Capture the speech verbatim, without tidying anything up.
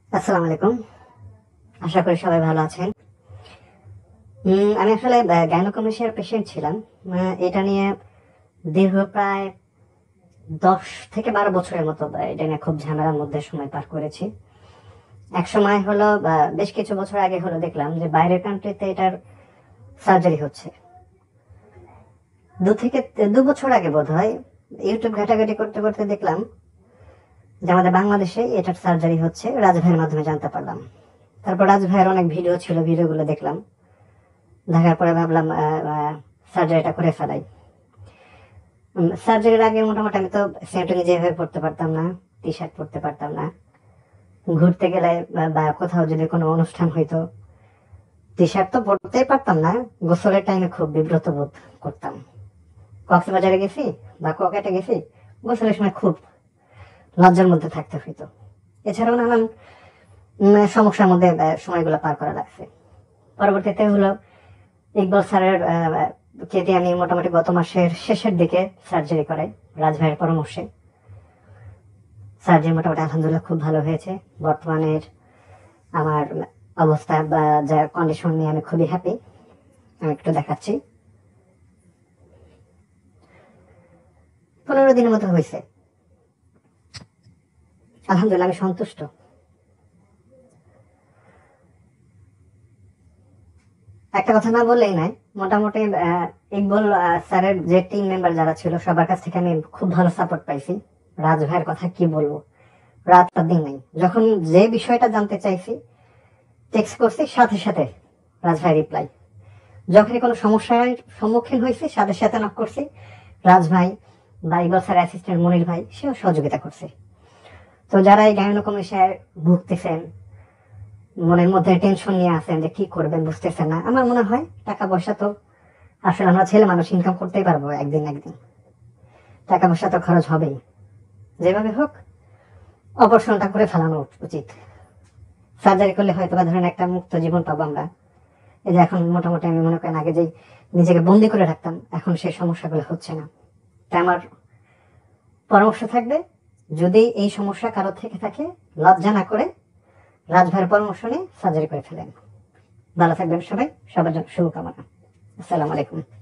আসসালামু আলাইকুম। আশা করি সবাই ভালো আছেন। উম আমি আসলে আ গাইনোকমেশিয়ার পেশেন্ট ছিলাম। আ এটা নিয়ে দীর্ঘ প্রায় দশ থেকে বারো বছরের মতো আ এটা নিয়ে খুব ঝামেলার মধ্যে সময় পার করেছি। একসময় হলো আ বেশ কিছু বছর আগে হলো দেখলাম যে বাইরের কান্ট্রিতে এটার সার্জারি হচ্ছে। দুই থেকে দুই বছর আগে বোধহয় YouTube ঘাটাঘাটি করতে, করতে দেখলাম যে আমাদের বাংলাদেশে এটার সার্জারি হচ্ছে। রাজ ভাইয়ের মাধ্যমে জানতে পারলাম। তারপর রাজ ভাইয়ের অনেক ভিডিও ছিল, ভিডিওগুলো দেখলাম। দেখার পরে ভাবলাম আ আ সার্জারিটা করে ফেলাই। উম সার্জারির আগে মোটামুটি আমি তো সেন্টনি যেভাবে পড়তে পারতাম না, টি-শার্ট পরতে পারতাম না। ঘুরতে গেলে বা বা কোথাও যদি কোনো অনুষ্ঠান হইতো, টি-শার্ট তো পরতেই পারতাম না। গোসলের টাইমে খুব বিব্রত বোধ করতাম। কক্সবাজারে গেছি বা কুয়াকাটা গেছি, গোসলের সময় খুব লজ্জার মধ্যে থাকতে হইতো। এছাড়াও নানান উম সমস্যার মধ্যে আ সময়গুলো পার করা লাগছে। পরবর্তীতে হলো ইকবাল স্যারের আ আ কে দিয়ে আমি মোটামুটি গত মাসের শেষের দিকে সার্জারি করাই, রাজ ভাইয়ের পরামর্শে। সার্জারি মোটামুটি আলহামদুলিল্লাহ খুব ভালো হয়েছে। বর্তমানের আমার অবস্থা বা যা কন্ডিশন নিয়ে আমি খুবই হ্যাপি। আমি একটু দেখাচ্ছি। পনেরো দিনের মতো হইছে। আলহামদুলিল্লাহ আমি সন্তুষ্ট। একটা কথা না বললেই নাই। মোটামুটি আ ইকবাল আ স্যারের যে টিম মেম্বার যারা ছিল সবার কাছ থেকে আমি খুব ভালো সাপোর্ট পাইছি। রাজ ভাইয়ের কথা কি বলবো? রাত আর দিন নাই। যখন যে বিষয়টা জানতে চাইছি, টেক্সট করছি সাথে, সাথে রাজ ভাই রিপ্লাই। যখনই কোনো সমস্যার সম্মুখীন হইছি সাথে, সাথে নক করছি। রাজ ভাই বা ইকবাল স্যারের অ্যাসিস্ট্যান্ট মনির ভাই সেও সহযোগিতা করছে। তো যারা এই গাইনোকমেশিয়ায় ভুগতেছেন, মনের মধ্যে টেনশন নিয়ে আছেন যে কি করবেন বুঝতেছেন না, আমার মনে হয় টাকা পয়সা তো আসলে আমরা ছেলে মানুষ ইনকাম করতেই পারবো একদিন না একদিন। টাকা পয়সা তো খরচ হবেই। যেভাবে হোক অপারেশনটা করে ফেলানো উচিত। সার্জারি করলে হয়তোবা ধরেন একটা মুক্ত জীবন পাবো আমরা। এই যে এখন মোটামুটি আমি মনে করেন আগে যেই নিজেকে বন্দি করে রাখতাম, এখন সেই সমস্যাগুলো হচ্ছে না। তাই আমার পরামর্শ থাকবে, যদি এই সমস্যা কারো থেকে থাকে, লজ্জা না করে রাজ ভাইয়ের পরামর্শ নিয়ে সার্জারি করে ফেলেন। ভালো থাকবেন সবাই। সবার জন্য শুভকামনা। আসসালামু আলাইকুম।